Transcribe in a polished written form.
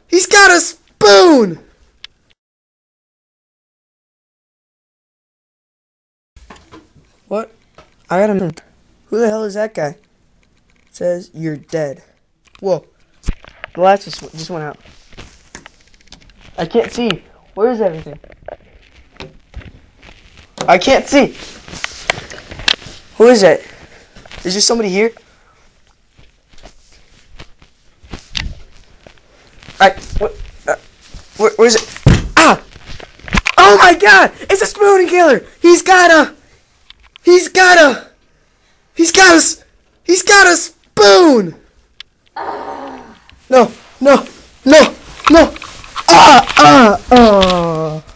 He's got a spoon! What? I gotta know. Who the hell is that guy? It says you're dead. Whoa. The lights just went out. I can't see. Where is everything? I can't see. Who is it? Is there somebody here? Where's it? Ah! Oh my God! It's a spoon killer! He's got a spoon! No! Ah!